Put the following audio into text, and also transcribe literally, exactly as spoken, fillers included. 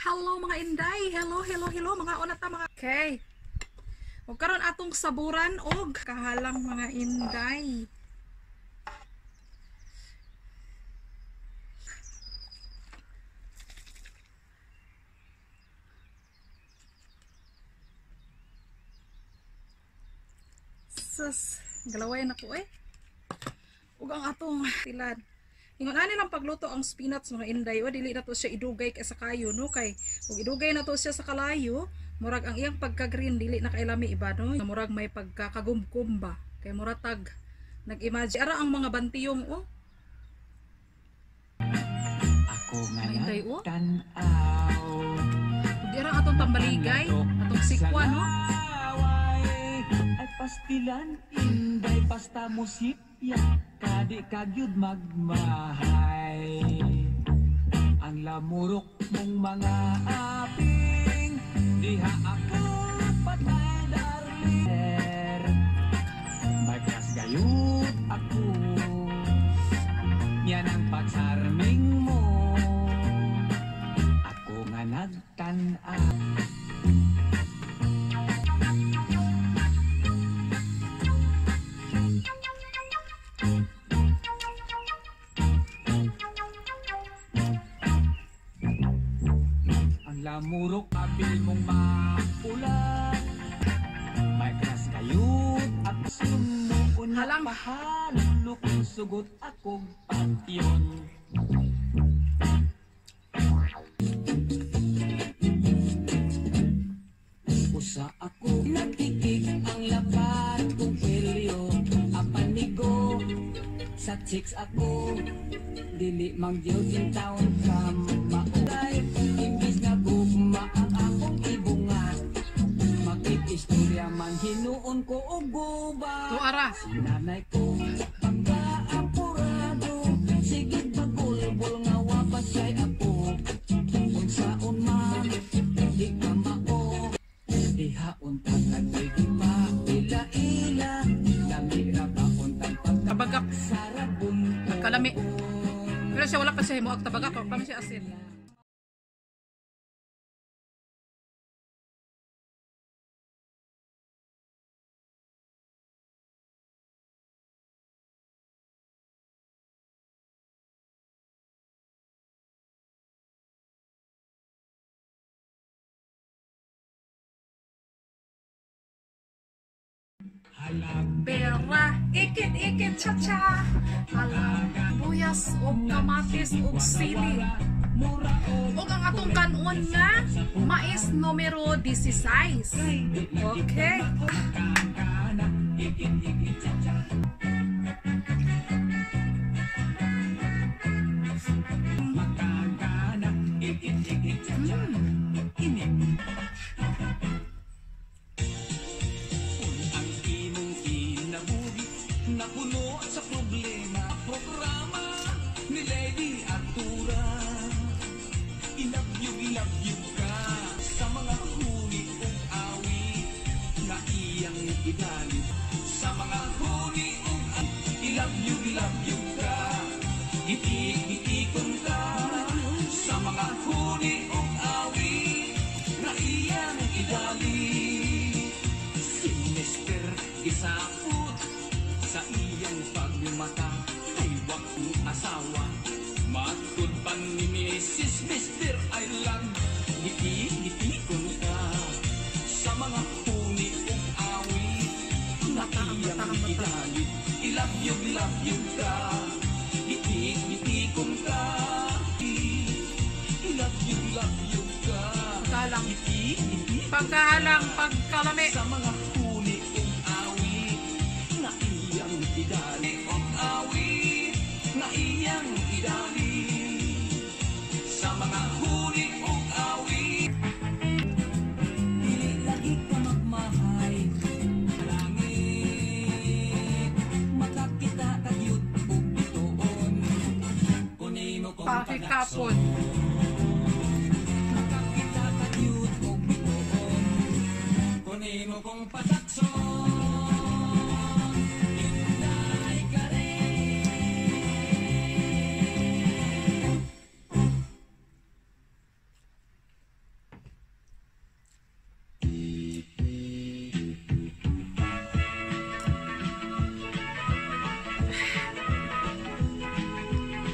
hello mga inday. Hello, hello, hello mga onata mga. Okay. Ug karon atong saburan og kahalang mga inday. Sus, galaway na ko eh. Ug ang atong tilan. Ingon ani lang pagluto ang spinach mga inday, o dili na to siya idugay kay sa kayo no, kay kung idugay na to siya sa kalayo, murag ang iyang pagka-green dili na kailami iba no, murag may pagkakagumkum ba, kay muratag nag-imagine ara ang mga bantiyong oh. Ako nga Inday, oh. tan-aw. Dira atong tambaligay, atong sikwa no. Ay pastilan inday pasta musip ya kadi kagyud magmahay. Ang lamurok mong mga aping diha ako patay darling. May kras gayud ako yan ang pagsarming mo. Ako nga nagtan-aw. Lamurok abil mong mapulat, may kras kayut at sumuon Halang. pahalok sugot akong patyon. Usa ako nagkikik ang lapat kong pelyo, apanigo sa chicks ako dili mang yung taon ka maulay. Imbis nga gugma ang akong ibungat, makikistorya man hinuon ko og guba. To ara. Sinanay ko pagka-apurado, sige bagulbol nga wapasay ako. Kung saon man di ka mao, dihaon tangan di pa ila-ila, lamira ba untang Tabagak. pagkasarabon ko. Kalami. Pero siya wala pa siya himuak tabagak, pa man siya asin. Pera, ikit-ikit cha-cha. Halang buyas o kamatis o sili. O ang atong kanon nga mais numero sixteen. Okay. Napuno sa problema, programa ni Lady Artura. I love you, I love you ka sa mga huni ug awi na iyang idali. Sa mga huni ug awi, I love you, I love you ka. Iti-itikon ka sa mga huni ug awi na iyang idali. Si Mister Isaput sa iyang pagmata ay wakong asawa. Matod pa ni Missus Mister Island, ngiti-ngiti ko ka sa mga huni ug awi na iyang idali. I love you, I love you ka. Ngiti-ngiti ko ka. I love you, I love you ka. Pagkahalang. Ngiti-ngiti Pagkahalang, pagkalami. sa mga huni ug awi na iyang idali.